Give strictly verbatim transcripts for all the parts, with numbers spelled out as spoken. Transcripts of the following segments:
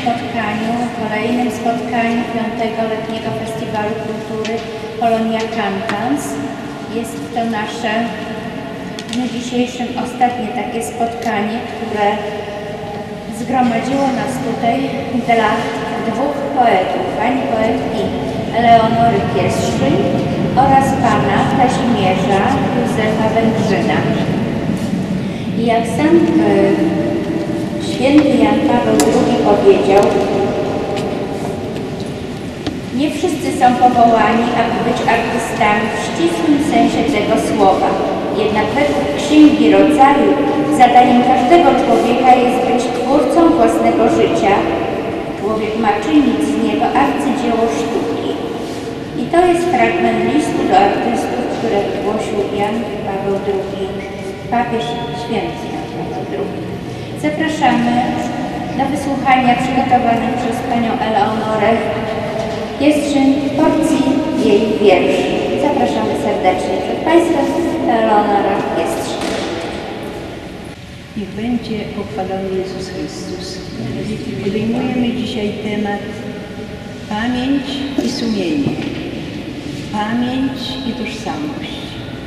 spotkaniu, kolejnym spotkaniu piątego letniego Festiwalu Kultury Polonia Cantans. Jest to nasze w dniu dzisiejszym ostatnie takie spotkanie, które zgromadziło nas tutaj dla dwóch poetów, pani poetki Eleonory Kieszczyn oraz pana Kazimierza Józefa Węgrzyna. I jak sam y, święty Jan Paweł drugi powiedział, nie wszyscy są powołani, aby być artystami w ścisłym sensie tego słowa. Jednak według Księgi Rodzaju zadaniem każdego człowieka jest być twórcą własnego życia. Człowiek ma czynić z niego arcydzieło sztuki. I to jest fragment listu do artystów, które wygłosił Jan Paweł drugi, papież święty Jan Paweł drugi. Zapraszamy do wysłuchania przygotowanej przez panią Eleonorę Kieszczyn porcji jej wierszy. Zapraszamy serdecznie przed państwem Eleonora Kieszczyn. Niech będzie pochwalony Jezus Chrystus. Podejmujemy dzisiaj temat pamięć i sumienie. Pamięć i tożsamość.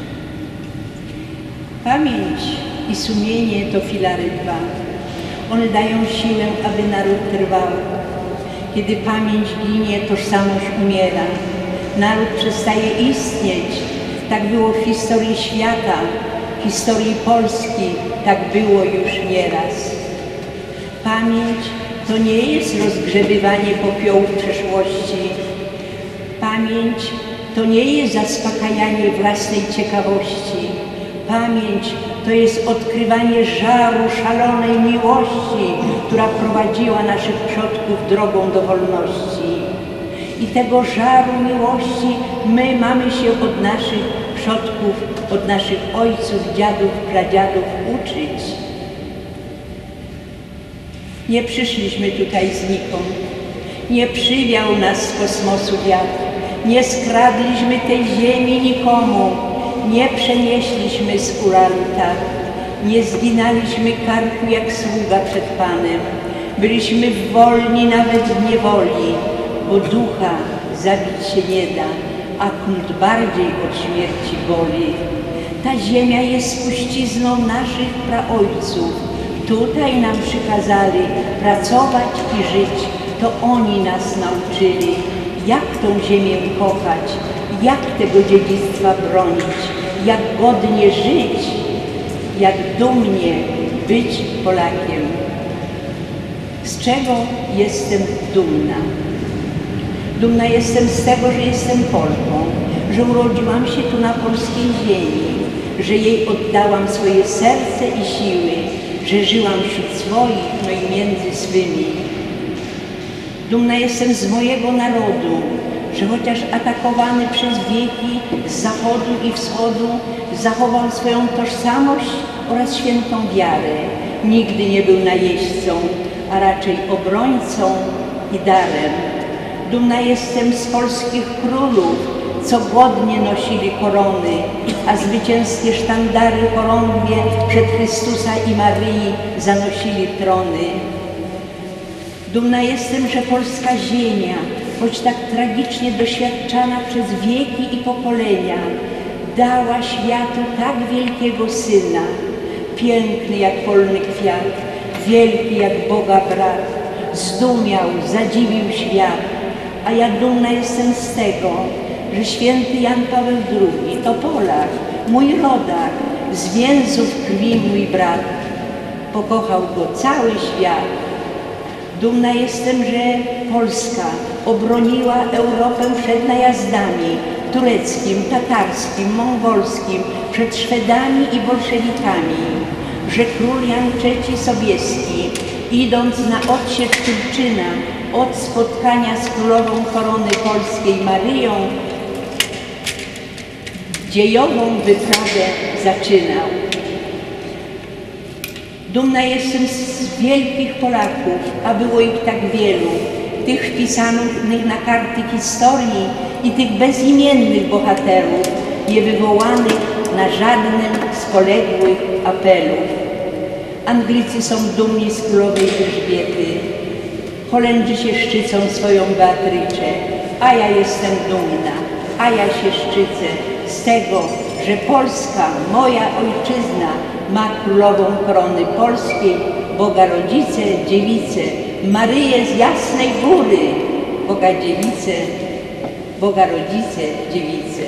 Pamięć i sumienie to filary dwa. One dają siłę, aby naród trwał. Kiedy pamięć ginie, tożsamość umiera. Naród przestaje istnieć. Tak było w historii świata, w historii Polski, tak było już nieraz. Pamięć to nie jest rozgrzebywanie popiołów przeszłości. Pamięć to nie jest zaspokajanie własnej ciekawości. Pamięć to jest odkrywanie żaru szalonej miłości, która prowadziła naszych przodków drogą do wolności. I tego żaru miłości my mamy się od naszych przodków, od naszych ojców, dziadów, pradziadów uczyć. Nie przyszliśmy tutaj znikąd, nie przywiał nas z kosmosu wiatr, nie skradliśmy tej ziemi nikomu, nie przenieśliśmy z Urarta, nie zginaliśmy karku jak sługa przed Panem. Byliśmy wolni nawet w niewoli, bo ducha zabić się nie da, a kult bardziej od śmierci boli. Ta ziemia jest spuścizną naszych praojców. Tutaj nam przykazali pracować i żyć. To oni nas nauczyli, jak tą ziemię kochać, jak tego dziedzictwa bronić, jak godnie żyć, jak dumnie być Polakiem. Z czego jestem dumna? Dumna jestem z tego, że jestem Polką, że urodziłam się tu na polskiej ziemi, że jej oddałam swoje serce i siły, że żyłam wśród swoich, no i między swymi. Dumna jestem z mojego narodu, że chociaż atakowany przez wieki z zachodu i wschodu zachował swoją tożsamość oraz świętą wiarę. Nigdy nie był najeźdźcą, a raczej obrońcą i darem. Dumna jestem z polskich królów, co godnie nosili korony, a zwycięskie sztandary chorągwie przed Chrystusa i Maryi zanosili trony. Dumna jestem, że polska ziemia, choć tak tragicznie doświadczana przez wieki i pokolenia, dała światu tak wielkiego Syna, piękny jak polny kwiat, wielki jak Boga brat, zdumiał, zadziwił świat. A ja dumna jestem z tego, że święty Jan Paweł drugi to Polak, mój rodak, z więzów krwi mój brat. Pokochał go cały świat. Dumna jestem, że Polska obroniła Europę przed najazdami tureckim, tatarskim, mongolskim, przed Szwedami i bolszewikami, że król Jan trzeci Sobieski, idąc na odsiecz Turczyna od spotkania z królową korony polskiej Maryją, dziejową wyprawę zaczynał. Dumna jestem z wielkich Polaków, a było ich tak wielu, tych wpisanych na karty historii i tych bezimiennych bohaterów, nie wywołanych na żadnym z poległych apelów. Anglicy są dumni z królowej Elżbiety, Holendrzy się szczycą swoją Beatryczę, a ja jestem dumna, a ja się szczycę z tego, że Polska, moja ojczyzna, ma królową korony polskiej, Boga Rodzicę, Dziewicę, Maryję z Jasnej Góry, Boga Dziewicę, Boga Rodzicę, Dziewicę.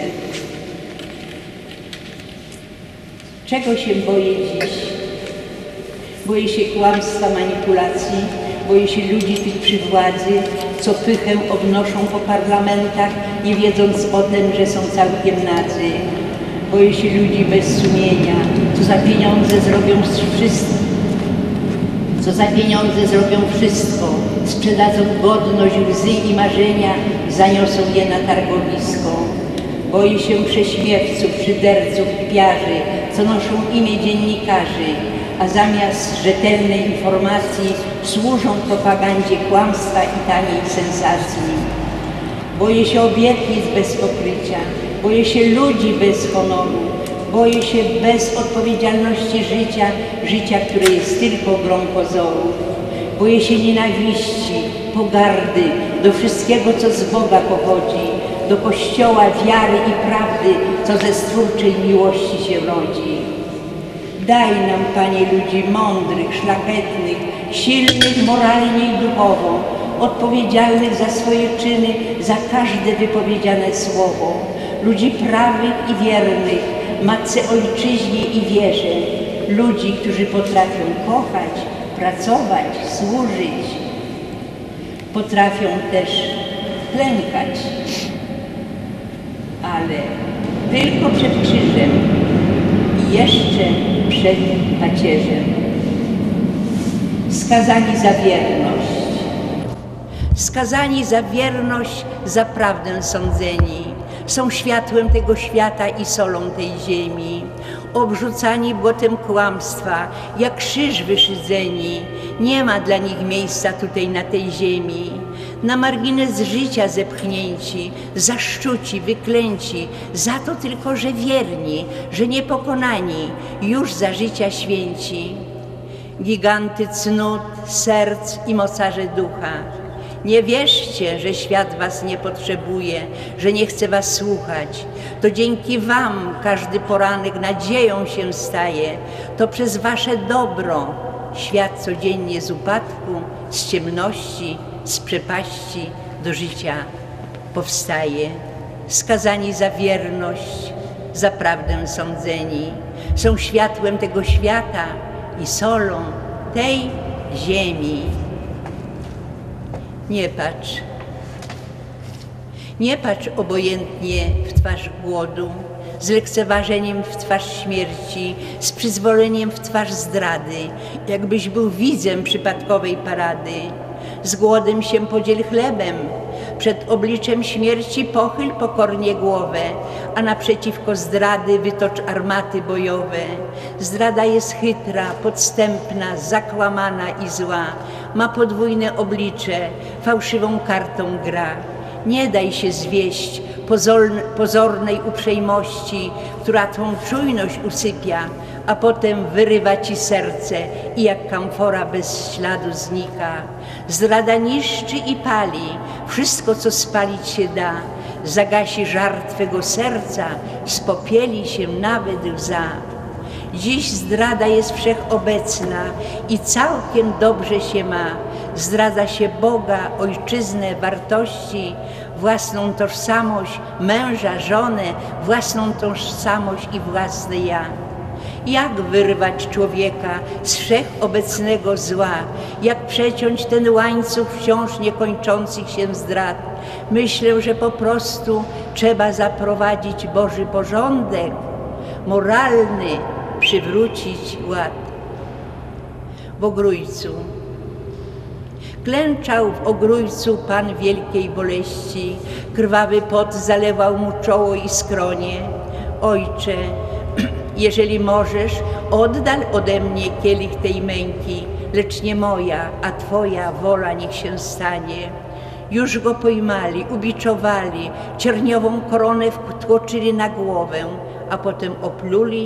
Czego się boję dziś? Boję się kłamstwa, manipulacji, boję się ludzi tych przy władzy, co pychę obnoszą po parlamentach, nie wiedząc o tym, że są całkiem nadzy. Boję się ludzi bez sumienia, co za pieniądze zrobią wszystko, co za pieniądze zrobią wszystko, sprzedadzą godność, łzy i marzenia, zaniosą je na targowisko. Boję się prześmiewców, szyderców, kpiarzy, co noszą imię dziennikarzy, a zamiast rzetelnej informacji służą propagandzie kłamstwa i taniej sensacji. Boję się obietnic bez pokrycia, boję się ludzi bez honoru, boję się bez odpowiedzialności życia, życia, które jest tylko grą pozorów. Boję się nienawiści, pogardy, do wszystkiego, co z Boga pochodzi, do Kościoła, wiary i prawdy, co ze stwórczej miłości się rodzi. Daj nam, Panie, ludzi mądrych, szlachetnych, silnych moralnie i duchowo, odpowiedzialnych za swoje czyny, za każde wypowiedziane słowo, ludzi prawych i wiernych, matce ojczyźnie i wierze, ludzi, którzy potrafią kochać, pracować, służyć, potrafią też klękać, ale tylko przed krzyżem i jeszcze przed pacierzem. Skazani za wierność. Skazani za wierność, za prawdę sądzeni. Są światłem tego świata i solą tej ziemi. Obrzucani błotem kłamstwa, jak krzyż wyszydzeni. Nie ma dla nich miejsca tutaj na tej ziemi. Na margines życia zepchnięci, zaszczuci, wyklęci, za to tylko, że wierni, że niepokonani, już za życia święci. Giganty cnót, serc i mocarze ducha. Nie wierzcie, że świat was nie potrzebuje, że nie chce was słuchać. To dzięki wam każdy poranek nadzieją się staje. To przez wasze dobro świat codziennie z upadku, z ciemności, z przepaści do życia powstaje. Skazani za wierność, za prawdę sądzeni. Są światłem tego świata i solą tej ziemi. Nie patrz, nie patrz obojętnie w twarz głodu, z lekceważeniem w twarz śmierci, z przyzwoleniem w twarz zdrady, jakbyś był widzem przypadkowej parady. Z głodem się podziel chlebem, przed obliczem śmierci pochyl pokornie głowę, a naprzeciwko zdrady wytocz armaty bojowe. Zdrada jest chytra, podstępna, zakłamana i zła, ma podwójne oblicze, fałszywą kartą gra. Nie daj się zwieść pozornej uprzejmości, która twą czujność usypia, a potem wyrywa ci serce i jak kamfora bez śladu znika. Zdrada niszczy i pali wszystko, co spalić się da. Zagasi żar twego serca, spopieli się nawet łza. Dziś zdrada jest wszechobecna i całkiem dobrze się ma. Zdradza się Boga, ojczyznę, wartości, własną tożsamość, męża, żonę, własną tożsamość i własne ja. Jak wyrwać człowieka z wszechobecnego zła? Jak przeciąć ten łańcuch wciąż niekończących się zdrad? Myślę, że po prostu trzeba zaprowadzić Boży porządek, moralny, przywrócić ład. W Ogrójcu. Klęczał w Ogrójcu Pan wielkiej boleści, krwawy pot zalewał mu czoło i skronie. Ojcze, jeżeli możesz, oddal ode mnie kielich tej męki, lecz nie moja, a Twoja wola niech się stanie. Już go pojmali, ubiczowali, czerniową koronę wtłoczyli na głowę, a potem opluli,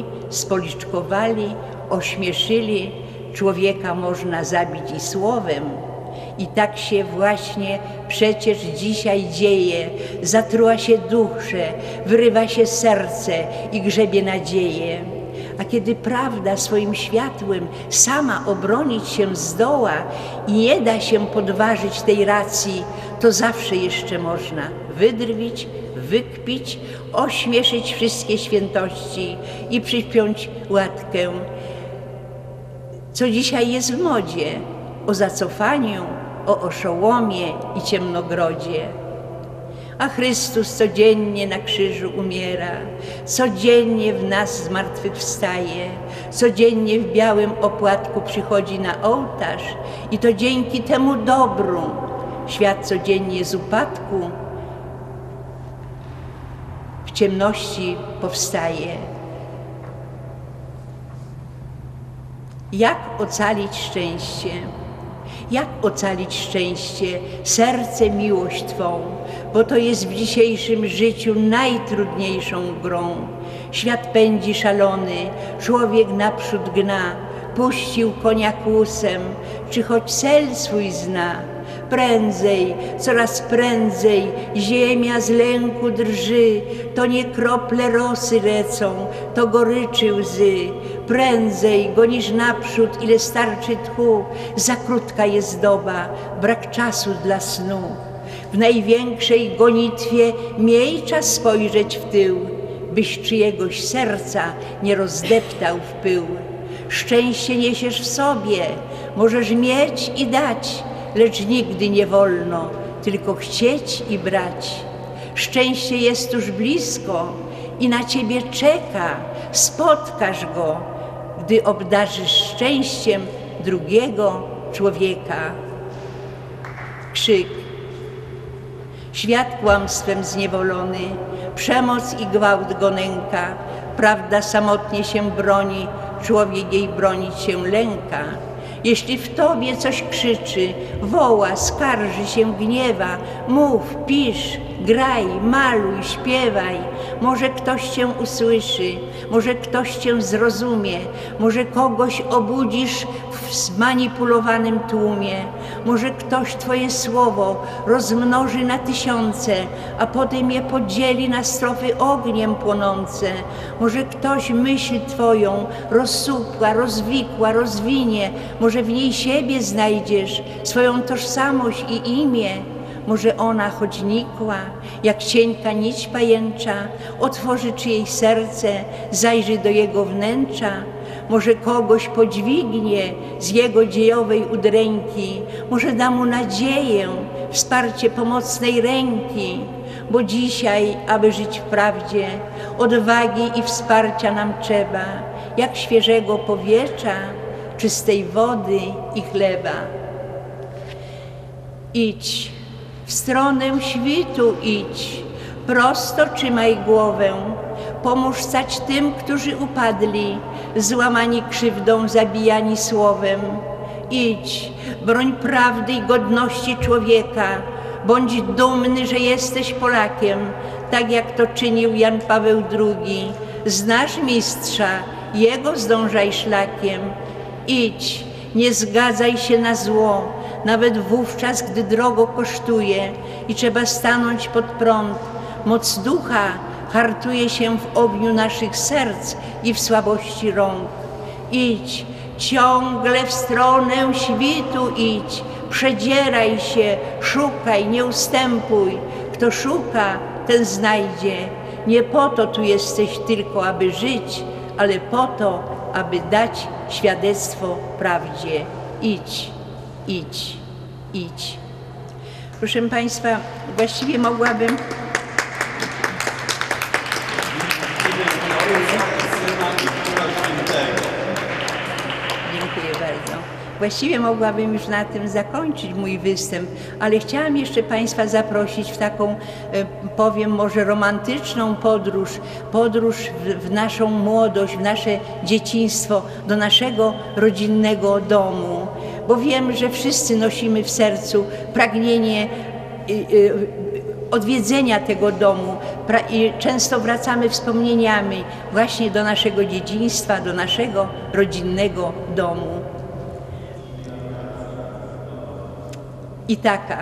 spoliczkowali, ośmieszyli. Człowieka można zabić i słowem. I tak się właśnie przecież dzisiaj dzieje. Zatruła się duszę, wyrywa się serce i grzebie nadzieję. A kiedy prawda swoim światłem sama obronić się zdoła i nie da się podważyć tej racji, to zawsze jeszcze można wydrwić, wykpić, ośmieszyć wszystkie świętości i przypiąć łatkę, co dzisiaj jest w modzie, o zacofaniu, o oszołomie i ciemnogrodzie. A Chrystus codziennie na krzyżu umiera, codziennie w nas zmartwychwstaje, codziennie w białym opłatku przychodzi na ołtarz i to dzięki temu dobru świat codziennie z upadku w ciemności powstaje. Jak ocalić szczęście? Jak ocalić szczęście, serce, miłość Twą, bo to jest w dzisiejszym życiu najtrudniejszą grą. Świat pędzi szalony, człowiek naprzód gna, puścił konia kłusem, czy choć cel swój zna. Prędzej, coraz prędzej, ziemia z lęku drży, to nie krople rosy lecą, to goryczy łzy. Prędzej gonisz naprzód, ile starczy tchu, za krótka jest doba, brak czasu dla snu. W największej gonitwie miej czas spojrzeć w tył, byś czyjegoś serca nie rozdeptał w pył. Szczęście niesiesz w sobie, możesz mieć i dać, lecz nigdy nie wolno tylko chcieć i brać. Szczęście jest tuż blisko i na ciebie czeka, spotkasz go, gdy obdarzysz szczęściem drugiego człowieka. Krzyk. Świat kłamstwem zniewolony, przemoc i gwałt go nęka, prawda samotnie się broni, człowiek jej bronić się lęka. Jeśli w tobie coś krzyczy, woła, skarży się, gniewa, mów, pisz, graj, maluj, śpiewaj. Może ktoś cię usłyszy, może ktoś cię zrozumie, może kogoś obudzisz w zmanipulowanym tłumie, może ktoś twoje słowo rozmnoży na tysiące, a potem je podzieli na strofy ogniem płonące. Może ktoś myśl twoją rozsupła, rozwikła, rozwinie, może w niej siebie znajdziesz, swoją tożsamość i imię. Może ona, choć nikła, jak cienka nić pajęcza, otworzy czyjeś serce, zajrzy do jego wnętrza. Może kogoś podźwignie z jego dziejowej udręki, może da mu nadzieję, wsparcie pomocnej ręki. Bo dzisiaj, aby żyć w prawdzie, odwagi i wsparcia nam trzeba, jak świeżego powietrza, czystej wody i chleba. Idź, w stronę świtu idź, prosto trzymaj głowę, pomóż stać tym, którzy upadli, złamani krzywdą, zabijani słowem. Idź, broń prawdy i godności człowieka, bądź dumny, że jesteś Polakiem, tak jak to czynił Jan Paweł drugi. Znasz mistrza, jego zdążaj szlakiem. Idź, nie zgadzaj się na zło, nawet wówczas, gdy drogo kosztuje i trzeba stanąć pod prąd. Moc ducha hartuje się w ogniu naszych serc i w słabości rąk. Idź, ciągle w stronę świtu idź, przedzieraj się, szukaj, nie ustępuj. Kto szuka, ten znajdzie. Nie po to tu jesteś tylko, aby żyć, ale po to, aby dać świadectwo prawdzie. Idź, idź, idź. Proszę Państwa, właściwie mogłabym... Dziękuję bardzo. Właściwie mogłabym już na tym zakończyć mój występ, ale chciałam jeszcze Państwa zaprosić w taką, powiem może romantyczną podróż, podróż w, w naszą młodość, w nasze dzieciństwo, do naszego rodzinnego domu, bo wiem, że wszyscy nosimy w sercu pragnienie y, y, odwiedzenia tego domu i często wracamy wspomnieniami właśnie do naszego dzieciństwa, do naszego rodzinnego domu. Itaka.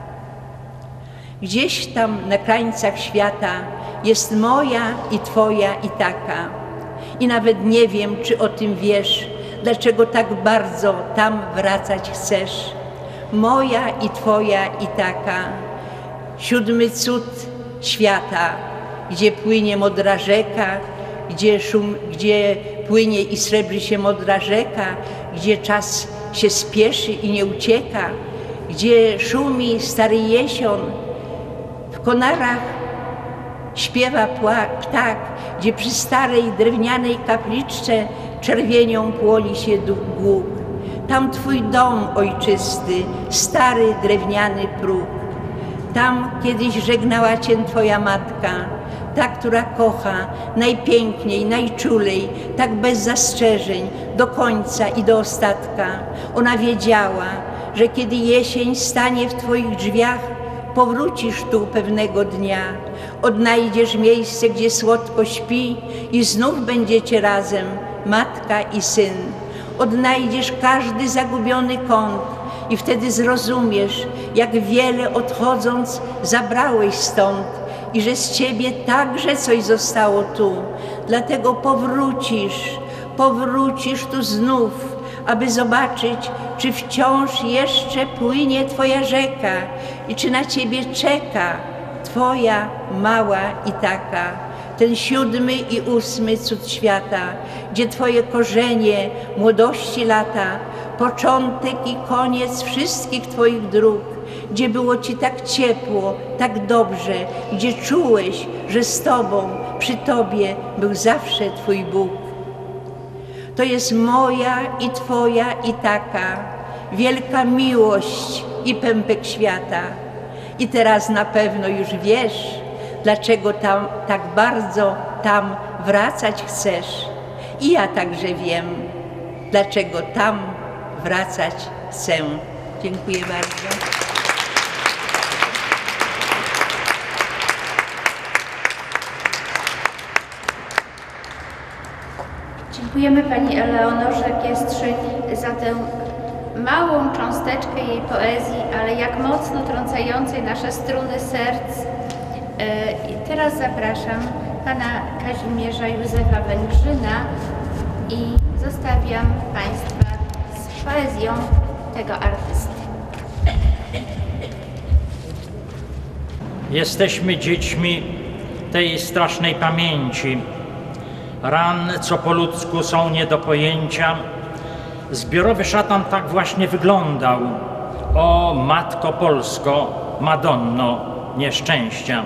Gdzieś tam na krańcach świata jest moja i twoja Itaka. I nawet nie wiem, czy o tym wiesz, dlaczego tak bardzo tam wracać chcesz. Moja i twoja Itaka, siódmy cud świata, gdzie płynie modra rzeka, gdzie, szum, gdzie płynie i srebrzy się modra rzeka, gdzie czas się spieszy i nie ucieka, gdzie szumi stary jesion, w konarach śpiewa ptak, gdzie przy starej drewnianej kapliczce czerwienią płoni się głuk. Tam twój dom ojczysty, stary drewniany próg. Tam kiedyś żegnała cię twoja matka, ta, która kocha najpiękniej, najczulej, tak bez zastrzeżeń, do końca i do ostatka. Ona wiedziała, że kiedy jesień stanie w twoich drzwiach, powrócisz tu pewnego dnia, odnajdziesz miejsce, gdzie słodko śpi i znów będziecie razem, matka i syn. Odnajdziesz każdy zagubiony kąt i wtedy zrozumiesz, jak wiele odchodząc zabrałeś stąd i że z ciebie także coś zostało tu. Dlatego powrócisz, powrócisz tu znów, aby zobaczyć, czy wciąż jeszcze płynie twoja rzeka i czy na ciebie czeka twoja mała Itaka. Ten siódmy i ósmy cud świata, gdzie twoje korzenie, młodości lata, początek i koniec wszystkich twoich dróg, gdzie było ci tak ciepło, tak dobrze, gdzie czułeś, że z tobą, przy tobie był zawsze twój Bóg. To jest moja i twoja Itaka, wielka miłość i pępek świata. I teraz na pewno już wiesz, dlaczego tam tak bardzo tam wracać chcesz. I ja także wiem, dlaczego tam wracać chcę. Dziękuję bardzo. Dziękujemy Pani Eleonorze Kiestrzyk za tę małą cząsteczkę jej poezji, ale jak mocno trącającej nasze struny serc. I teraz zapraszam Pana Kazimierza Józefa Węgrzyna i zostawiam Państwa z poezją tego artysty. Jesteśmy dziećmi tej strasznej pamięci, ran, co po ludzku są nie do pojęcia. Zbiorowy szatan tak właśnie wyglądał. O Matko Polsko, Madonno nieszczęścia.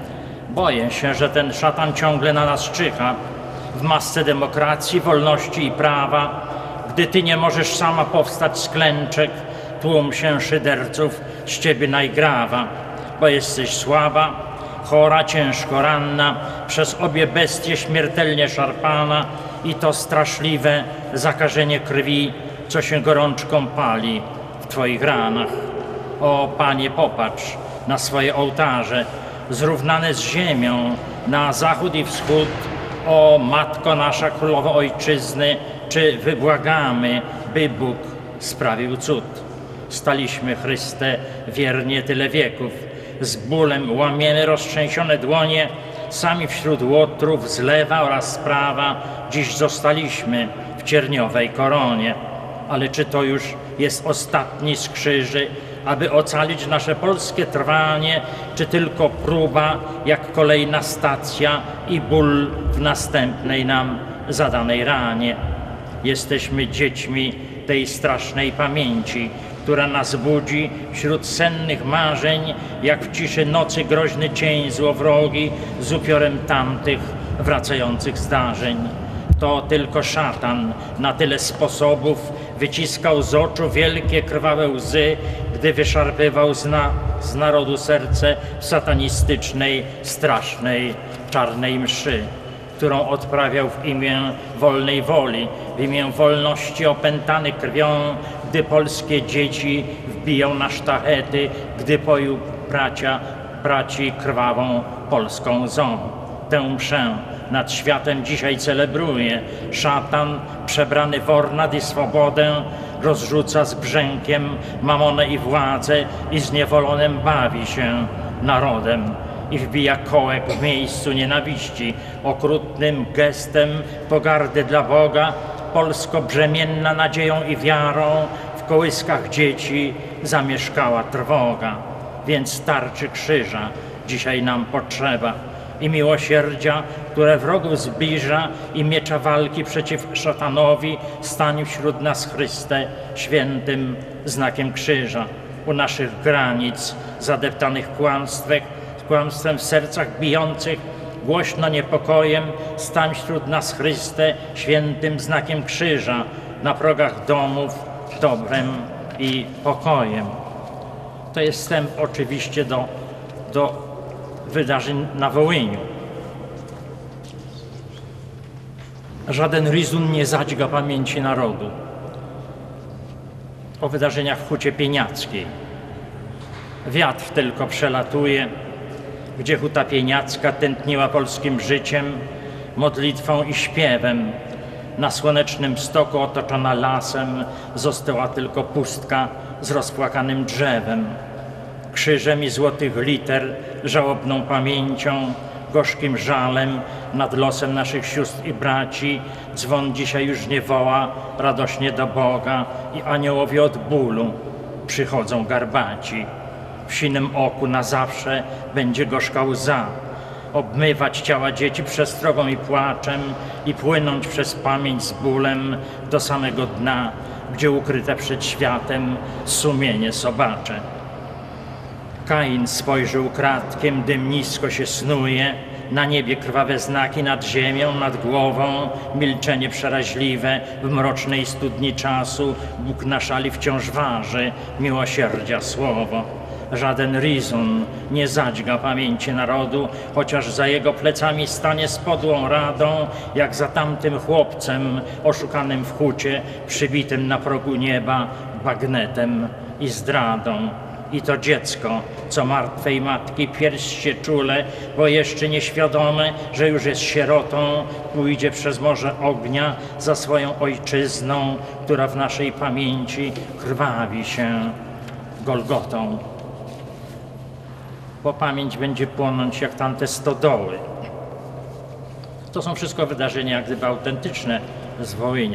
Boję się, że ten szatan ciągle na nas czyha w masce demokracji, wolności i prawa, gdy ty nie możesz sama powstać z klęczek, tłum się szyderców z ciebie najgrawa, bo jesteś słaba, chora, ciężko ranna, przez obie bestie śmiertelnie szarpana i to straszliwe zakażenie krwi, co się gorączką pali w twoich ranach. O Panie, popatrz na swoje ołtarze, zrównane z ziemią na zachód i wschód. O Matko nasza, Królowo Ojczyzny, czy wybłagamy, by Bóg sprawił cud? Staliśmy, Chryste, wiernie tyle wieków, z bólem łamiemy roztrzęsione dłonie, sami wśród łotrów z lewa oraz z prawa, dziś zostaliśmy w cierniowej koronie. Ale czy to już jest ostatni z krzyży, aby ocalić nasze polskie trwanie, czy tylko próba, jak kolejna stacja i ból w następnej nam zadanej ranie? Jesteśmy dziećmi tej strasznej pamięci, która nas budzi wśród sennych marzeń, jak w ciszy nocy groźny cień złowrogi z upiorem tamtych wracających zdarzeń. To tylko szatan na tyle sposobów wyciskał z oczu wielkie krwawe łzy, gdy wyszarpywał z, na, z narodu serce w satanistycznej, strasznej, czarnej mszy, którą odprawiał w imię wolnej woli, w imię wolności opętany krwią, gdy polskie dzieci wbiją na sztachety, gdy poił bracia, braci krwawą polską łzą. Tę mszę nad światem dzisiaj celebruje szatan przebrany w ornat i swobodę, rozrzuca z brzękiem mamonę i władzę i zniewolonym bawi się narodem i wbija kołek w miejscu nienawiści. Okrutnym gestem pogardy dla Boga Polsko brzemienna nadzieją i wiarą w kołyskach dzieci zamieszkała trwoga. Więc tarczy krzyża dzisiaj nam potrzeba i miłosierdzia, które wrogów zbliża, i miecza walki przeciw szatanowi. Stań wśród nas, Chryste, świętym znakiem krzyża. U naszych granic zadeptanych kłamstwem, kłamstwem w sercach bijących głośno niepokojem, stań wśród nas, Chryste, świętym znakiem krzyża. Na progach domów dobrem i pokojem. To jest wstęp oczywiście do, do wydarzeń na Wołyniu. Żaden ryzun nie zadźga pamięci narodu o wydarzeniach w Hucie Pieniackiej. Wiatr tylko przelatuje, gdzie Huta Pieniacka tętniła polskim życiem, modlitwą i śpiewem. Na słonecznym stoku otoczona lasem została tylko pustka z rozpłakanym drzewem. Krzyżem i złotych liter, żałobną pamięcią, gorzkim żalem nad losem naszych sióstr i braci, dzwon dzisiaj już nie woła radośnie do Boga i aniołowie od bólu przychodzą garbaci. W sinym oku na zawsze będzie gorzka łza, obmywać ciała dzieci przestrogą i płaczem i płynąć przez pamięć z bólem do samego dna, gdzie ukryte przed światem sumienie sobacze. Kain spojrzy ukradkiem, dym nisko się snuje, na niebie krwawe znaki, nad ziemią, nad głową milczenie przeraźliwe. W mrocznej studni czasu Bóg na szali wciąż waży miłosierdzia słowo. Żaden ryzun nie zadźga pamięci narodu, chociaż za jego plecami stanie z podłą radą, jak za tamtym chłopcem oszukanym w hucie, przybitym na progu nieba bagnetem i zdradą. I to dziecko, co martwej matki pierś się czule, bo jeszcze nieświadome, że już jest sierotą, pójdzie przez morze ognia za swoją ojczyzną, która w naszej pamięci krwawi się Golgotą. Bo pamięć będzie płonąć jak tamte stodoły. To są wszystko wydarzenia jak gdyby autentyczne z Wołynia.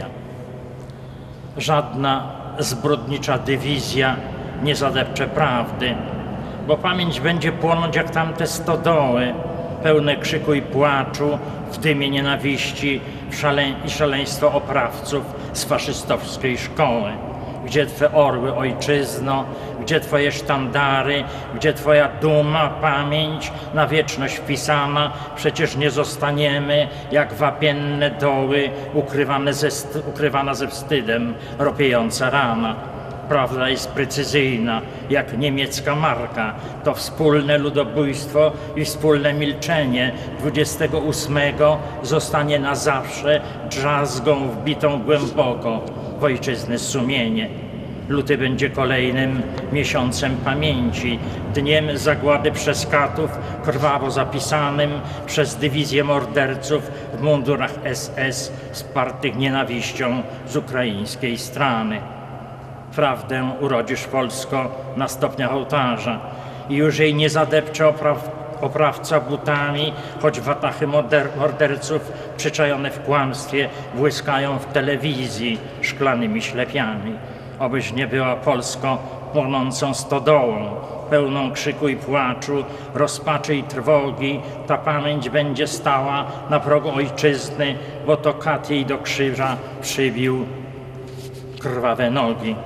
Żadna zbrodnicza dywizja nie zadepcze prawdy, bo pamięć będzie płonąć jak tamte stodoły, pełne krzyku i płaczu, w dymie nienawiści w szale... i szaleństwo oprawców z faszystowskiej szkoły. Gdzie Twe orły, ojczyzno, gdzie Twoje sztandary, gdzie Twoja duma, pamięć na wieczność wpisana? Przecież nie zostaniemy jak wapienne doły, ukrywane ze, ukrywana ze wstydem ropiejąca rana. Prawda jest precyzyjna, jak niemiecka marka. To wspólne ludobójstwo i wspólne milczenie dwudziestego ósmego zostanie na zawsze drzazgą wbitą głęboko w ojczyzny sumienie. Luty będzie kolejnym miesiącem pamięci, dniem zagłady przez katów, krwawo zapisanym przez dywizję morderców w mundurach S S wspartych nienawiścią z ukraińskiej strony. Prawdę urodzisz, Polsko, na stopniach ołtarza i już jej nie zadepcze opraw, oprawca butami, choć watachy morder, morderców przyczajone w kłamstwie błyskają w telewizji szklanymi ślepiami. Obyś nie była, Polsko, płonącą stodołą, pełną krzyku i płaczu, rozpaczy i trwogi. Ta pamięć będzie stała na progu ojczyzny, bo to kat jej do krzyża przybił krwawe nogi.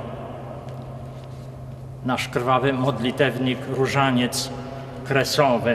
Nasz krwawy modlitewnik, różaniec kresowy.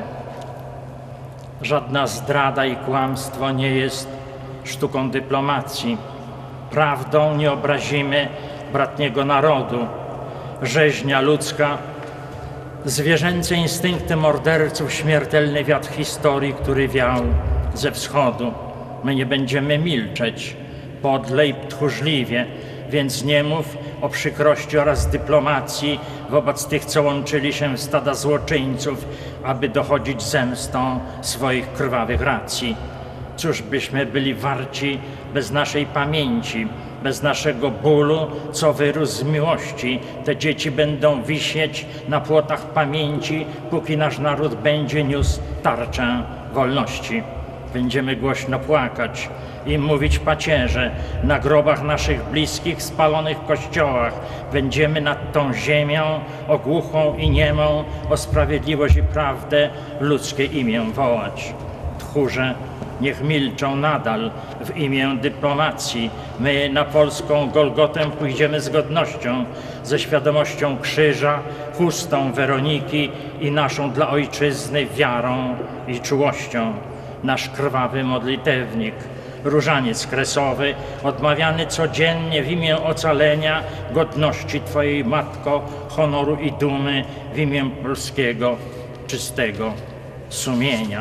Żadna zdrada i kłamstwo nie jest sztuką dyplomacji. Prawdą nie obrazimy bratniego narodu. Rzeźnia ludzka, zwierzęce instynkty morderców, śmiertelny wiatr historii, który wiał ze wschodu. My nie będziemy milczeć podle i tchórzliwie, więc nie mów o przykrości oraz dyplomacji wobec tych, co łączyli się w stada złoczyńców, aby dochodzić zemstą swoich krwawych racji. Cóż byśmy byli warci bez naszej pamięci, bez naszego bólu, co wyrósł z miłości. Te dzieci będą wisieć na płotach pamięci, póki nasz naród będzie niósł tarczę wolności. Będziemy głośno płakać i mówić pacierze na grobach naszych bliskich spalonych w kościołach. Będziemy nad tą ziemią ogłuchą i niemą o sprawiedliwość i prawdę ludzkie imię wołać. Tchórze niech milczą nadal w imię dyplomacji. My na polską Golgotę pójdziemy z godnością, ze świadomością krzyża, chustą Weroniki i naszą dla ojczyzny wiarą i czułością. Nasz krwawy modlitewnik, różaniec kresowy, odmawiany codziennie w imię ocalenia, godności Twojej Matko, honoru i dumy, w imię polskiego czystego sumienia.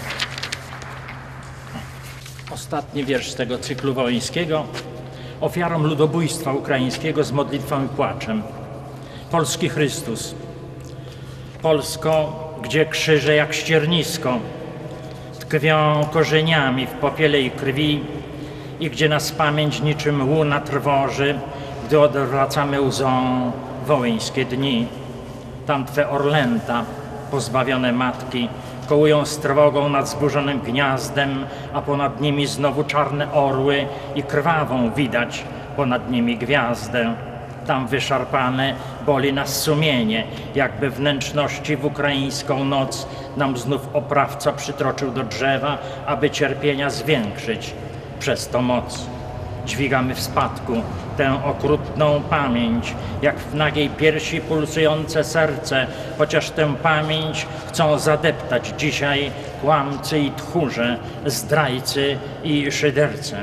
Ostatni wiersz z tego cyklu wołyńskiego. Ofiarą ludobójstwa ukraińskiego z modlitwą i płaczem. Polski Chrystus. Polsko, gdzie krzyże jak ściernisko tkwią korzeniami w popiele i krwi i gdzie nas pamięć niczym łuna trwoży, gdy odwracamy łzą wołyńskie dni. Tam Twe orlęta, pozbawione matki, kołują z trwogą nad zburzonym gniazdem, a ponad nimi znowu czarne orły i krwawą widać ponad nimi gwiazdę. Tam wyszarpane boli nas sumienie, jakby wnętrzności w ukraińską noc nam znów oprawca przytroczył do drzewa, aby cierpienia zwiększyć przez to moc. Dźwigamy w spadku tę okrutną pamięć, jak w nagiej piersi pulsujące serce, chociaż tę pamięć chcą zadeptać dzisiaj kłamcy i tchórze, zdrajcy i szydercy.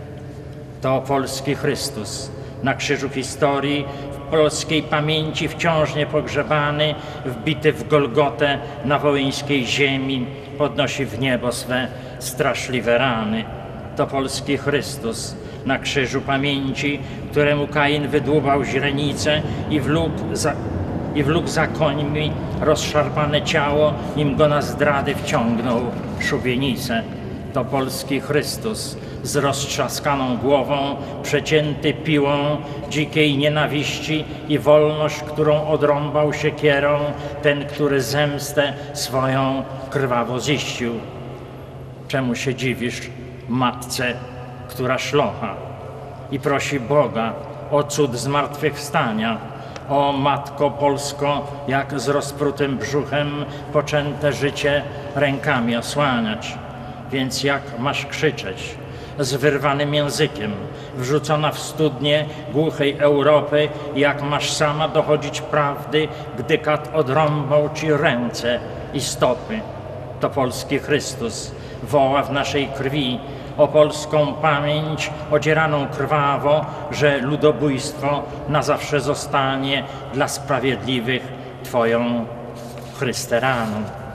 To polski Chrystus na krzyżu historii, w polskiej pamięci wciąż niepogrzebany, wbity w Golgotę na wołyńskiej ziemi, podnosi w niebo swe straszliwe rany. To polski Chrystus na krzyżu pamięci, któremu Kain wydłubał źrenicę i wlókł za, i wlókł za końmi rozszarpane ciało, nim go na zdrady wciągnął szubienicę. To polski Chrystus z roztrzaskaną głową, przecięty piłą dzikiej nienawiści i wolność, którą odrąbał siekierą, ten, który zemstę swoją krwawo ziścił. Czemu się dziwisz, matce, która szlocha i prosi Boga o cud zmartwychwstania? O Matko Polsko, jak z rozprutym brzuchem poczęte życie rękami osłaniać. Więc jak masz krzyczeć z wyrwanym językiem, wrzucona w studnie głuchej Europy, jak masz sama dochodzić prawdy, gdy kat odrąbał ci ręce i stopy? To polski Chrystus woła w naszej krwi o polską pamięć odzieraną krwawo, że ludobójstwo na zawsze zostanie dla sprawiedliwych Twoją Chryste raną.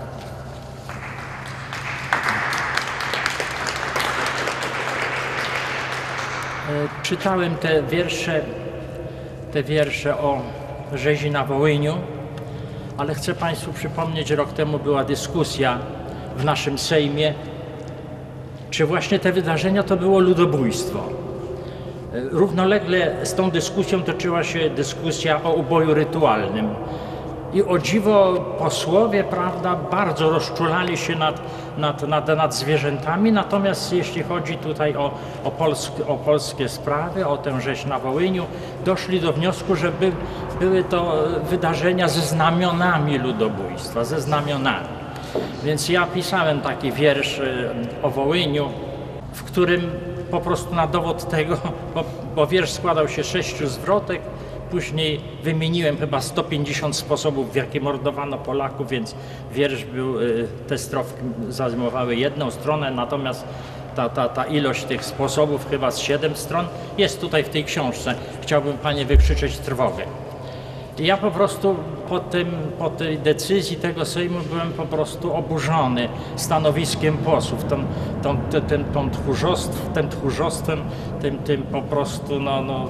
Czytałem te wiersze, te wiersze o rzezi na Wołyniu, ale chcę Państwu przypomnieć, że rok temu była dyskusja w naszym Sejmie, czy właśnie te wydarzenia to było ludobójstwo. Równolegle z tą dyskusją toczyła się dyskusja o uboju rytualnym. I o dziwo posłowie, prawda, bardzo rozczulali się nad, nad, nad, nad zwierzętami, natomiast jeśli chodzi tutaj o, o, polskie, o polskie sprawy, o tę rzeź na Wołyniu, doszli do wniosku, że by, były to wydarzenia ze znamionami ludobójstwa, ze znamionami. Więc ja pisałem taki wiersz o Wołyniu, w którym po prostu na dowód tego, bo, bo wiersz składał się z sześciu zwrotek, później wymieniłem chyba sto pięćdziesiąt sposobów, w jaki mordowano Polaków, więc wiersz był, te strofy zajmowały jedną stronę, natomiast ta, ta, ta ilość tych sposobów, chyba z siedem stron, jest tutaj w tej książce. Chciałbym Panie wykrzyczeć trwogę. I ja po prostu po, tym, po tej decyzji tego Sejmu byłem po prostu oburzony stanowiskiem posłów, tą, tą, tą, tą, tą tchórzostw, tym tchórzostwem, tym, tym po prostu, no, no,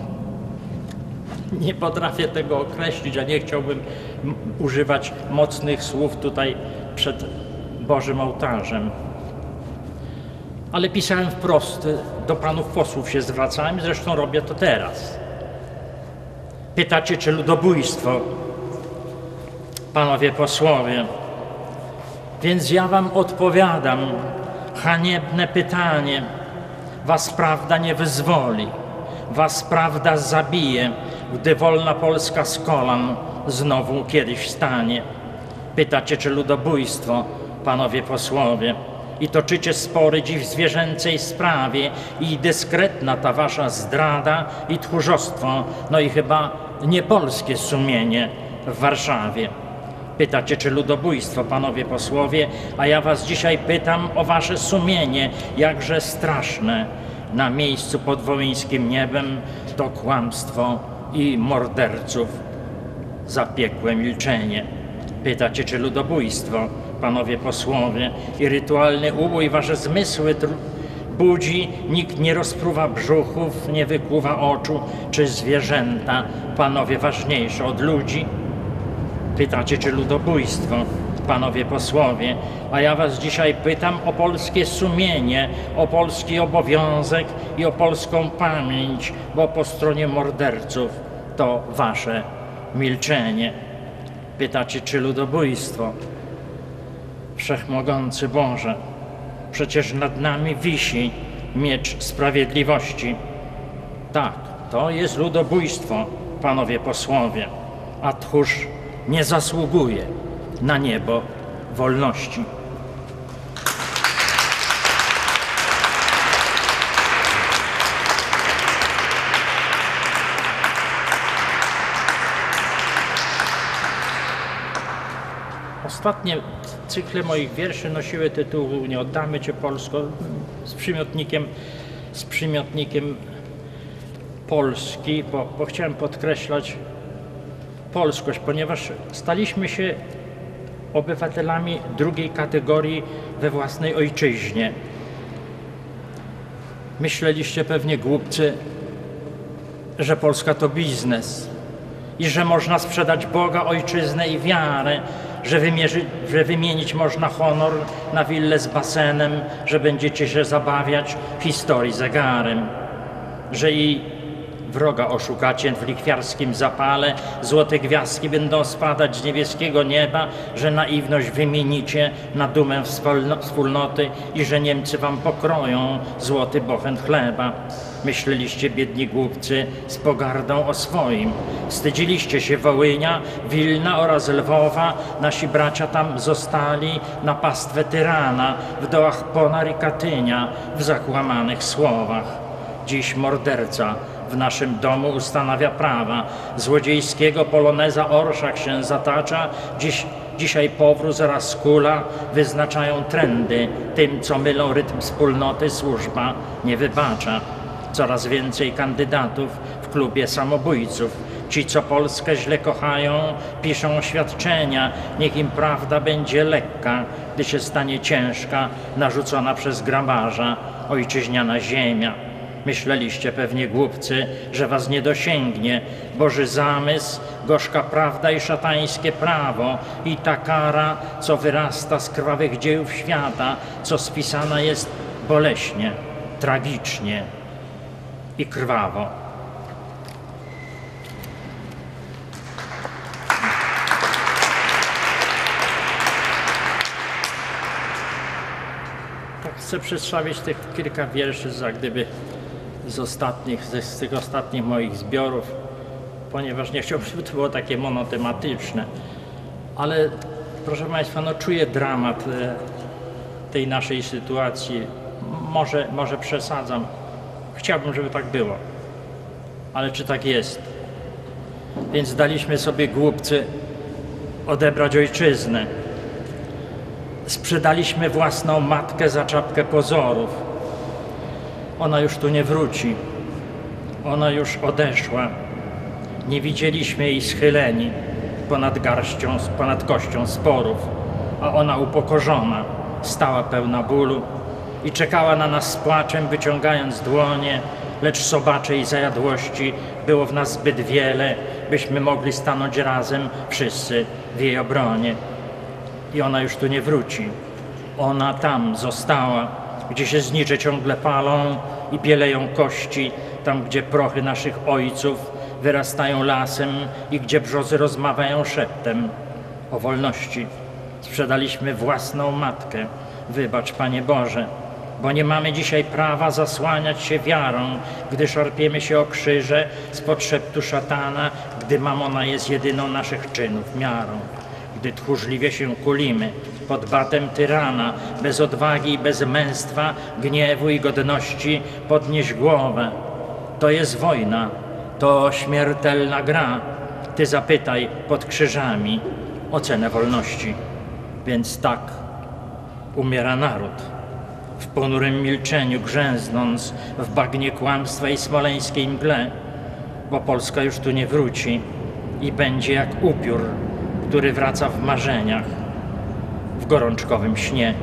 nie potrafię tego określić, a nie chciałbym używać mocnych słów tutaj przed Bożym ołtarzem. ale pisałem wprost, do panów posłów się zwracałem, zresztą robię to teraz. Pytacie, czy ludobójstwo, panowie posłowie. Więc ja wam odpowiadam, haniebne pytanie, was prawda nie wyzwoli, was prawda zabije, gdy wolna Polska z kolan znowu kiedyś wstanie. Pytacie, czy ludobójstwo, panowie posłowie, i toczycie spory dziś w zwierzęcej sprawie i dyskretna ta wasza zdrada i tchórzostwo, no i chyba nie polskie sumienie w Warszawie. Pytacie, czy ludobójstwo, panowie posłowie, a ja was dzisiaj pytam o wasze sumienie, jakże straszne na miejscu pod wołyńskim niebem to kłamstwo i morderców zapiekłe milczenie. Pytacie, czy ludobójstwo, panowie posłowie, i rytualny ubój wasze zmysły budzi, nikt nie rozpruwa brzuchów, nie wykuwa oczu, czy zwierzęta, panowie, ważniejsze od ludzi? Pytacie, czy ludobójstwo, panowie posłowie, a ja was dzisiaj pytam o polskie sumienie, o polski obowiązek i o polską pamięć, bo po stronie morderców to wasze milczenie. Pytacie, czy ludobójstwo, Wszechmogący Boże, przecież nad nami wisi miecz sprawiedliwości. Tak, to jest ludobójstwo, panowie posłowie, a tchórz nie zasługuje na niebo wolności. Ostatnie cykle moich wierszy nosiły tytuł Nie oddamy Cię Polsko, z przymiotnikiem, z przymiotnikiem Polski, bo, bo chciałem podkreślać polskość, ponieważ staliśmy się obywatelami drugiej kategorii we własnej ojczyźnie. Myśleliście pewnie, głupcy, że Polska to biznes i że można sprzedać Boga, ojczyznę i wiarę, że, wymierzy, że wymienić można honor na willę z basenem, że będziecie się zabawiać w historii zegarem, że i wroga oszukacie w lichwiarskim zapale, złote gwiazdki będą spadać z niebieskiego nieba, że naiwność wymienicie na dumę wspólnoty i że Niemcy wam pokroją złoty bochen chleba. Myśleliście, biedni głupcy, z pogardą o swoim. Wstydziliście się Wołynia, Wilna oraz Lwowa. Nasi bracia tam zostali na pastwę tyrana, w dołach Ponar i Katynia, w zakłamanych słowach. Dziś morderca w naszym domu ustanawia prawa. Złodziejskiego poloneza Orszak się zatacza. Dziś, dzisiaj powrót zaraz kula wyznaczają trendy. Tym, co mylą rytm wspólnoty, służba nie wybacza. Coraz więcej kandydatów w klubie samobójców. Ci, co Polskę źle kochają, piszą oświadczenia. Niech im prawda będzie lekka, gdy się stanie ciężka, narzucona przez grabarza ojczyźniana ziemia. Myśleliście pewnie, głupcy, że was nie dosięgnie Boży zamysł, gorzka prawda i szatańskie prawo i ta kara, co wyrasta z krwawych dziejów świata, co spisana jest boleśnie, tragicznie i krwawo. Tak chcę przedstawić tych kilka wierszy, za gdyby z ostatnich, z, z tych ostatnich moich zbiorów, ponieważ nie chciałbym, żeby to było takie monotematyczne, ale proszę Państwa, no czuję dramat e, tej naszej sytuacji. Może, może przesadzam. Chciałbym, żeby tak było, ale czy tak jest? Więc daliśmy sobie, głupcy, odebrać ojczyznę. Sprzedaliśmy własną matkę za czapkę pozorów. Ona już tu nie wróci. Ona już odeszła. Nie widzieliśmy jej schyleni ponad garścią, ponad kością sporów, a ona upokorzona stała pełna bólu i czekała na nas z płaczem, wyciągając dłonie, lecz sobaczej zajadłości było w nas zbyt wiele, byśmy mogli stanąć razem wszyscy w jej obronie. I ona już tu nie wróci. Ona tam została gdzie się znicze ciągle palą i bieleją kości, tam gdzie prochy naszych ojców wyrastają lasem i gdzie brzozy rozmawiają szeptem. O wolności sprzedaliśmy własną matkę. Wybacz, Panie Boże, bo nie mamy dzisiaj prawa zasłaniać się wiarą, gdy szarpiemy się o krzyże spod szeptu szatana, gdy mamona jest jedyną naszych czynów miarą, gdy tchórzliwie się kulimy pod batem tyrana, bez odwagi i bez męstwa, gniewu i godności podnieś głowę. To jest wojna, to śmiertelna gra. Ty zapytaj pod krzyżami o cenę wolności. Więc tak umiera naród, w ponurym milczeniu grzęznąc w bagnie kłamstwa i smoleńskiej mgle, bo Polska już tu nie wróci i będzie jak upiór, który wraca w marzeniach, w gorączkowym śnie.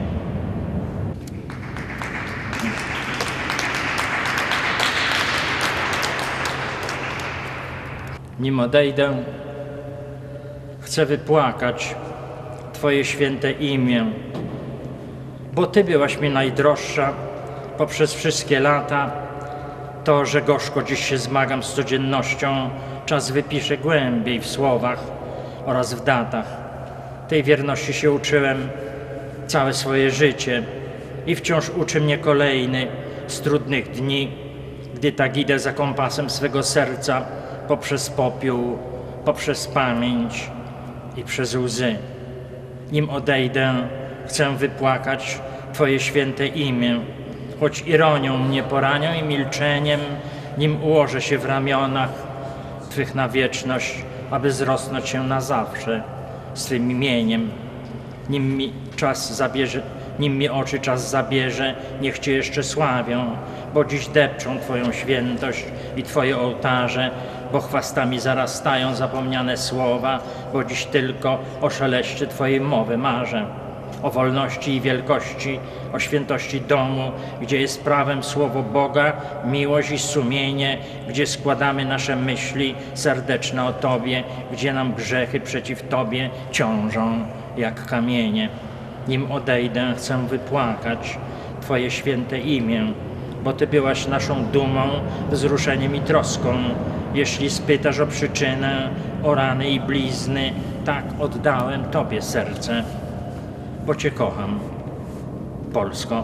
Nim odejdę, chcę wypłakać Twoje święte imię, bo Ty byłaś mi najdroższa poprzez wszystkie lata. To, że gorzko dziś się zmagam z codziennością, czas wypisze głębiej w słowach oraz w datach. Tej wierności się uczyłem całe swoje życie i wciąż uczy mnie kolejny z trudnych dni, gdy tak idę za kompasem swego serca poprzez popiół, poprzez pamięć i przez łzy. Nim odejdę, chcę wypłakać Twoje święte imię, choć ironią mnie poranią i milczeniem, nim ułożę się w ramionach Twych na wieczność, aby wzrosnąć się na zawsze swym imieniem. Nim mi czas zabierze, nim mi oczy czas zabierze, niech Cię jeszcze sławią, bo dziś depczą Twoją świętość i Twoje ołtarze, bo chwastami zarastają zapomniane słowa, bo dziś tylko o szeleście Twojej mowy marzę. O wolności i wielkości, o świętości domu, gdzie jest prawem słowo Boga, miłość i sumienie, gdzie składamy nasze myśli serdeczne o Tobie, gdzie nam grzechy przeciw Tobie ciążą jak kamienie. Nim odejdę, chcę wypłakać Twoje święte imię, bo Ty byłaś naszą dumą, wzruszeniem i troską. Jeśli spytasz o przyczynę, o rany i blizny, tak oddałem Tobie serce, bo Cię kocham, Polsko.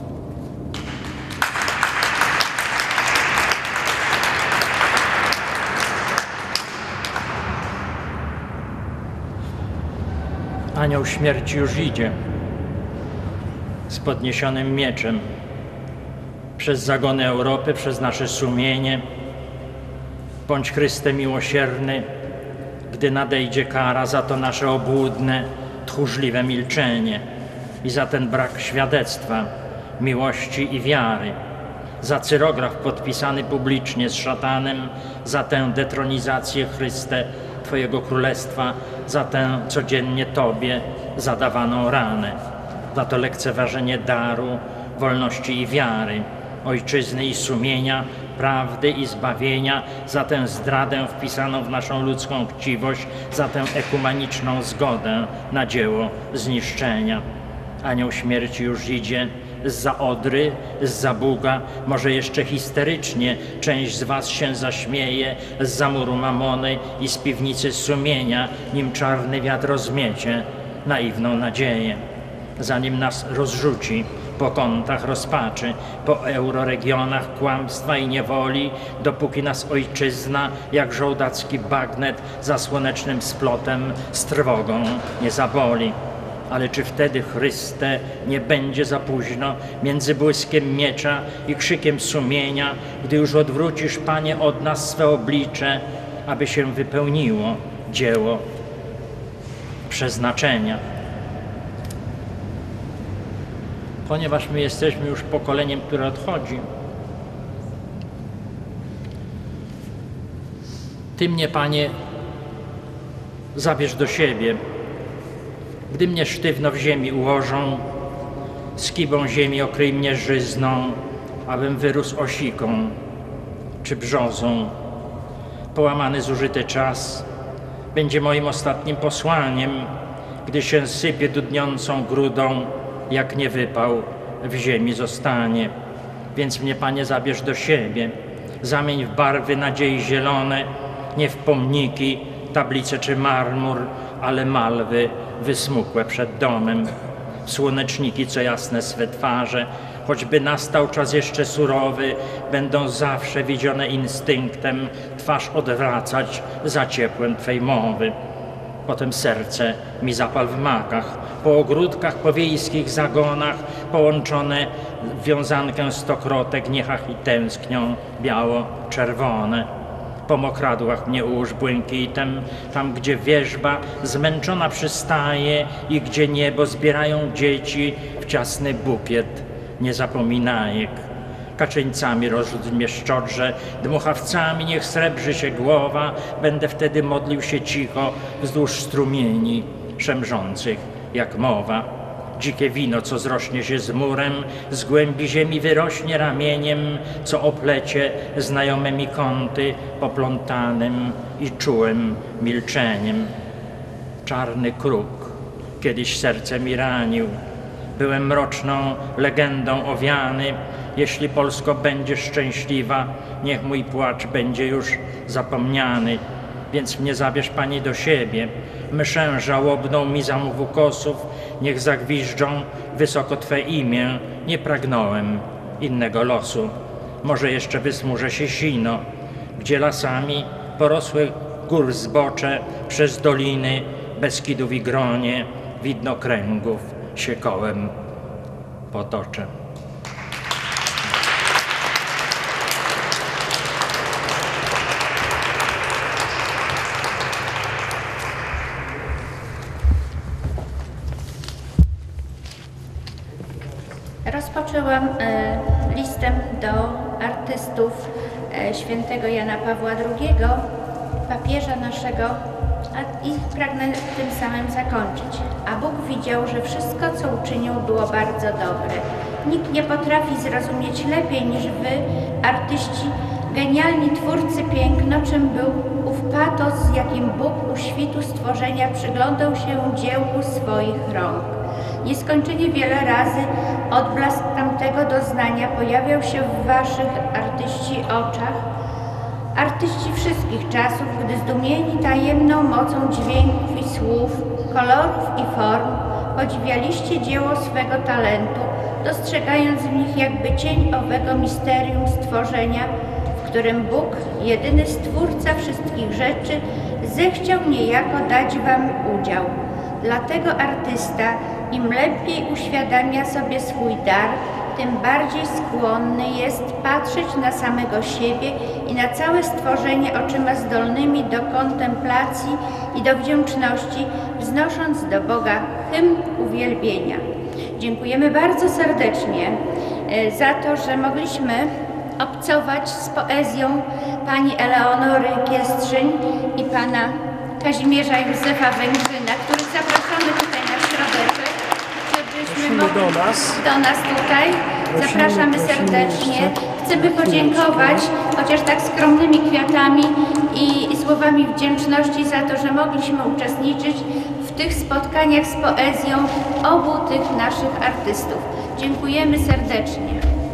Anioł śmierci już idzie z podniesionym mieczem przez zagony Europy, przez nasze sumienie. Bądź Chryste miłosierny, gdy nadejdzie kara za to nasze obłudne, tchórzliwe milczenie i za ten brak świadectwa, miłości i wiary, za cyrograf podpisany publicznie z szatanem, za tę detronizację, Chryste, Twojego Królestwa, za tę codziennie Tobie zadawaną ranę, za to lekceważenie daru, wolności i wiary, ojczyzny i sumienia, prawdy i zbawienia, za tę zdradę wpisaną w naszą ludzką chciwość, za tę ekumeniczną zgodę na dzieło zniszczenia. Anioł śmierci już idzie zza Odry, zza Buga, może jeszcze histerycznie część z was się zaśmieje zza muru Mamony i z piwnicy sumienia, nim czarny wiatr rozmiecie naiwną nadzieję. Zanim nas rozrzuci po kątach rozpaczy, po euroregionach kłamstwa i niewoli, dopóki nas ojczyzna, jak żołdacki bagnet za słonecznym splotem z trwogą nie zaboli. Ale czy wtedy, Chryste, nie będzie za późno między błyskiem miecza i krzykiem sumienia, gdy już odwrócisz, Panie, od nas swe oblicze, aby się wypełniło dzieło przeznaczenia? Ponieważ my jesteśmy już pokoleniem, które odchodzi, Ty mnie, Panie, zabierz do siebie. Gdy mnie sztywno w ziemi ułożą, skibą ziemi okryj mnie żyzną, abym wyrósł osiką czy brzozą. Połamany, zużyty czas będzie moim ostatnim posłaniem, gdy się sypie dudniącą grudą, jak nie wypał w ziemi zostanie. Więc mnie, Panie, zabierz do siebie, zamień w barwy nadziei zielone, nie w pomniki, tablice czy marmur, ale malwy wysmukłe przed domem, słoneczniki, co jasne swe twarze, choćby nastał czas jeszcze surowy, będą zawsze widzione instynktem, twarz odwracać za ciepłem Twej mowy. Potem serce mi zapal w makach, po ogródkach, po wiejskich zagonach, połączone w wiązankę stokrotek, niechach i tęsknią biało-czerwone. Po mokradłach mnie ułóż błękitem, tam gdzie wierzba zmęczona przystaje i gdzie niebo zbierają dzieci w ciasny bukiet niezapominajek. Kaczeńcami rozrzuć mnie szczodrze, dmuchawcami niech srebrzy się głowa, będę wtedy modlił się cicho wzdłuż strumieni szemrzących jak mowa. Dzikie wino, co zrośnie się z murem, z głębi ziemi wyrośnie ramieniem, co oplecie znajomymi kąty poplątanym i czułym milczeniem. Czarny kruk kiedyś serce mi ranił, byłem mroczną legendą owiany. Jeśli Polsko będziesz szczęśliwa, niech mój płacz będzie już zapomniany. Więc mnie zabierz, Pani, do siebie, mszę żałobną mi zamów ukosów, niech zagwiżdżą wysoko Twe imię, nie pragnąłem innego losu. Może jeszcze wysmużę się sino, gdzie lasami porosłych gór zbocze, przez doliny Beskidów i gronie, widnokręgów się kołem potoczę. Rozpoczęłam e, listem do artystów e, świętego Jana Pawła drugiego, papieża naszego, a, i pragnę tym samym zakończyć. A Bóg widział, że wszystko, co uczynił, było bardzo dobre. Nikt nie potrafi zrozumieć lepiej niż wy, artyści, genialni twórcy piękno, czym był ów patos, z jakim Bóg u świtu stworzenia przyglądał się dziełu swoich rąk. Nieskończenie wiele razy odblask tamtego doznania pojawiał się w waszych, artyści, oczach. Artyści wszystkich czasów, gdy zdumieni tajemną mocą dźwięków i słów, kolorów i form, podziwialiście dzieło swego talentu, dostrzegając w nich jakby cień owego misterium stworzenia, w którym Bóg, jedyny Stwórca wszystkich rzeczy, zechciał niejako dać wam udział. Dlatego artysta, im lepiej uświadamia sobie swój dar, tym bardziej skłonny jest patrzeć na samego siebie i na całe stworzenie oczyma zdolnymi do kontemplacji i do wdzięczności, wznosząc do Boga hymn uwielbienia. Dziękujemy bardzo serdecznie za to, że mogliśmy obcować z poezją pani Eleonory Kiestrzyń i pana Kazimierza Józefa Węgrzyna, których zapraszamy tutaj na środeczek, żebyśmy mogli do nas. do nas tutaj. Zapraszamy serdecznie. Chcemy podziękować, chociaż tak skromnymi kwiatami i słowami wdzięczności za to, że mogliśmy uczestniczyć w tych spotkaniach z poezją obu tych naszych artystów. Dziękujemy serdecznie.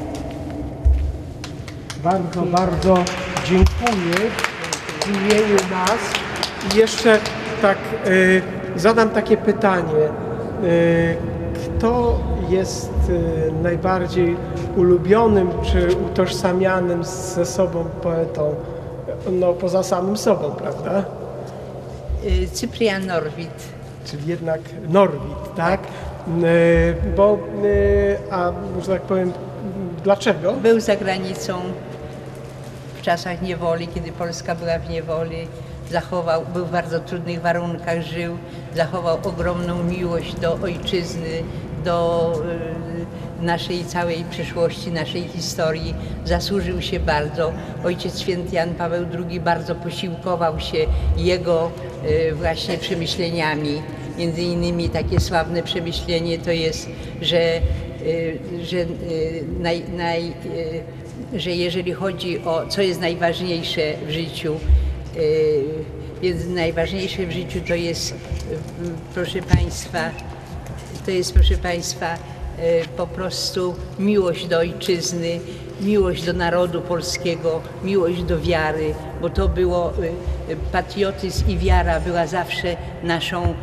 Bardzo, bardzo dziękuję w imieniu nas. I jeszcze tak y, zadam takie pytanie. Y, kto jest y, najbardziej ulubionym czy utożsamianym ze sobą poetą? No poza samym sobą, prawda? Cyprian Norwid. Czyli jednak Norwid, tak? Y, bo, y, a może tak powiem, dlaczego? Był za granicą w czasach niewoli, kiedy Polska była w niewoli. Zachował, był w bardzo trudnych warunkach, żył, zachował ogromną miłość do ojczyzny, do y, naszej całej przyszłości, naszej historii. Zasłużył się bardzo. Ojciec Święty Jan Paweł drugi bardzo posiłkował się jego y, właśnie przemyśleniami. Między innymi takie sławne przemyślenie to jest, że, y, że, y, naj, naj, y, że jeżeli chodzi o co jest najważniejsze w życiu, więc najważniejsze w życiu to jest, proszę Państwa, to jest, proszę Państwa, po prostu miłość do ojczyzny, miłość do narodu polskiego, miłość do wiary, bo to było, patriotyzm i wiara była zawsze naszą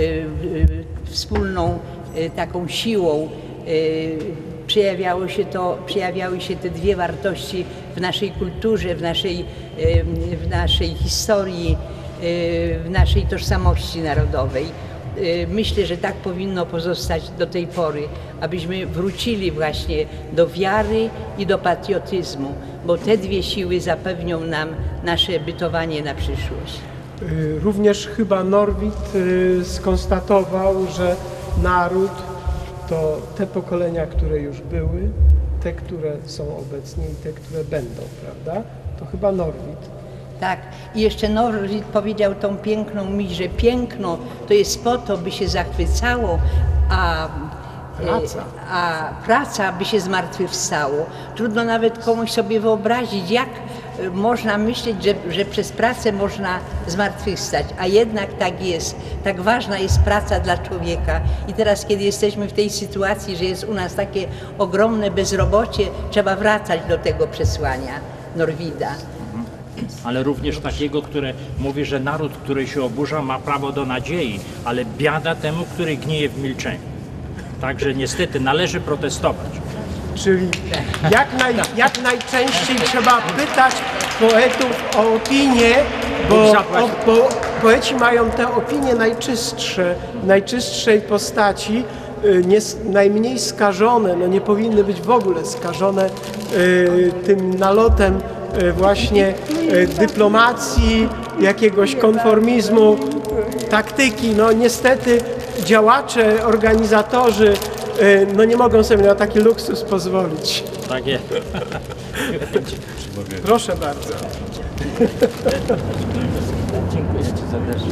wspólną taką siłą. Przejawiało się to, przejawiały się te dwie wartości w naszej kulturze, w naszej, w naszej historii, w naszej tożsamości narodowej. Myślę, że tak powinno pozostać do tej pory, abyśmy wrócili właśnie do wiary i do patriotyzmu, bo te dwie siły zapewnią nam nasze bytowanie na przyszłość. Również chyba Norwid skonstatował, że naród to te pokolenia, które już były, te, które są obecnie i te, które będą, prawda? To chyba Norwid. Tak, i jeszcze Norwid powiedział tą piękną myśl, że piękno to jest po to, by się zachwycało, a praca, a praca by się zmartwychwstało. Trudno nawet komuś sobie wyobrazić, jak można myśleć, że, że przez pracę można zmartwychwstać, a jednak tak jest. Tak ważna jest praca dla człowieka. I teraz, kiedy jesteśmy w tej sytuacji, że jest u nas takie ogromne bezrobocie, trzeba wracać do tego przesłania Norwida. Ale również takiego, które mówi, że naród, który się oburza, ma prawo do nadziei, ale biada temu, który gnije w milczeniu. Także niestety należy protestować. Czyli jak, naj, jak najczęściej trzeba pytać poetów o opinię, bo, o, bo poeci mają te opinie najczystsze, najczystszej postaci, nie, najmniej skażone, no nie powinny być w ogóle skażone y, tym nalotem y, właśnie y, dyplomacji, jakiegoś konformizmu, y, taktyki. No niestety działacze, organizatorzy y, no nie mogą sobie na taki luksus pozwolić. Tak jest. Proszę bardzo. Dziękuję Ci serdecznie.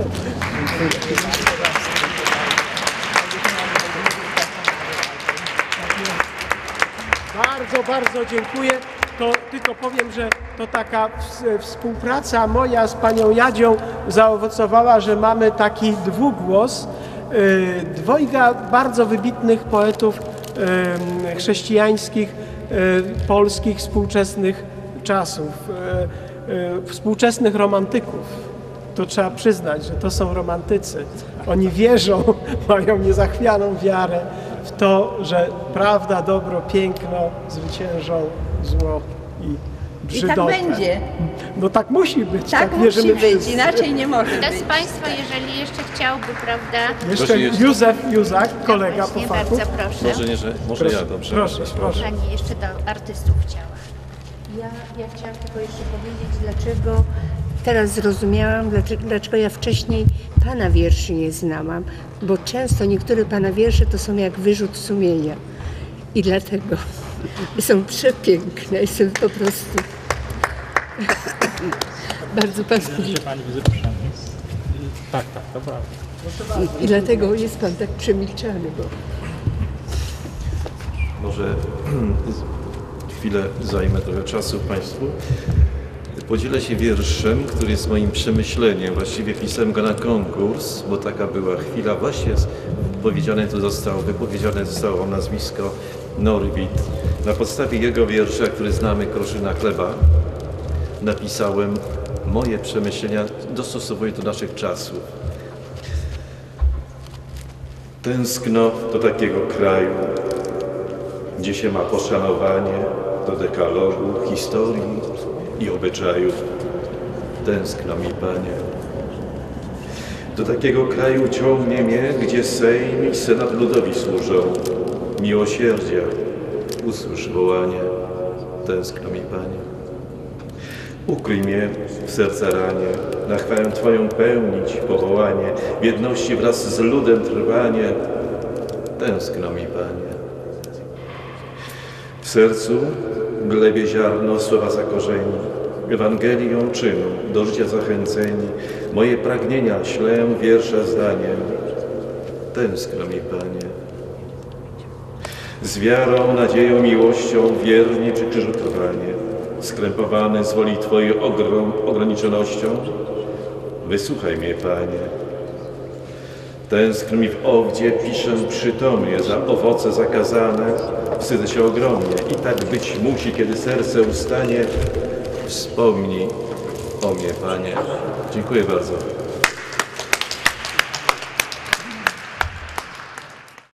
Bardzo, bardzo dziękuję. To tylko powiem, że to taka współpraca moja z panią Jadzią zaowocowała, że mamy taki dwugłos. Dwojga bardzo wybitnych poetów chrześcijańskich, polskich, współczesnych czasów, współczesnych romantyków. To trzeba przyznać, że to są romantycy. Oni wierzą, mają niezachwianą wiarę w to, że prawda, dobro, piękno zwyciężą zło i brzydotę. I tak będzie. No tak musi być. Tak, tak musi być, wszyscy. inaczej nie może Kto być. z Państwa, jeżeli jeszcze chciałby, prawda? Jeszcze Józef Józak, kolega po Właśnie, fachu. bardzo proszę. Może, nie, że, może Proszę, ja, dobrze? proszę, proszę. proszę. Pani jeszcze do artystów chciała. Ja, ja chciałam tylko jeszcze powiedzieć, dlaczego teraz zrozumiałam, dlaczego, dlaczego ja wcześniej Pana wierszy nie znałam, bo często niektóre Pana wiersze to są jak wyrzut sumienia i dlatego są przepiękne, jestem po prostu bardzo Panu dziękuję. Tak, tak, to prawda. I, I dlatego jest Pan tak przemilczany, bo Może chwilę zajmę trochę czasu Państwu. Podzielę się wierszem, który jest moim przemyśleniem. Właściwie pisałem go na konkurs, bo taka była chwila. Właśnie powiedziane to zostało, wypowiedziane zostało nazwisko Norwid. Na podstawie jego wiersza, który znamy, Kruszyna chleba, napisałem moje przemyślenia, dostosowuję do naszych czasów. Tęskno do takiego kraju, gdzie się ma poszanowanie do dekalogu, historii i obyczajów. Tęskno mi, Panie. Do takiego kraju ciągnie mnie, gdzie Sejm i Senat ludowi służą. Miłosierdzia, usłysz wołanie. Tęskno mi, Panie. Ukryj mnie w serca ranie, na chwałę Twoją pełnić powołanie, w jedności wraz z ludem trwanie. Tęskno mi, Panie. W sercu glebie ziarno słowa zakorzeni, Ewangelią czynu do życia zachęceni, moje pragnienia ślę wiersza zdaniem. Tęskno mi, Panie. Z wiarą, nadzieją, miłością wiernie przy krzyżu trwanie, skrępowany z woli Twojej ogrom, ograniczonością, wysłuchaj mnie, Panie. Tęskn mi w owdzie, piszę przytomnie, za owoce zakazane, wstydzę się ogromnie. I tak być musi, kiedy serce ustanie. Wspomnij o mnie, Panie. Dziękuję bardzo.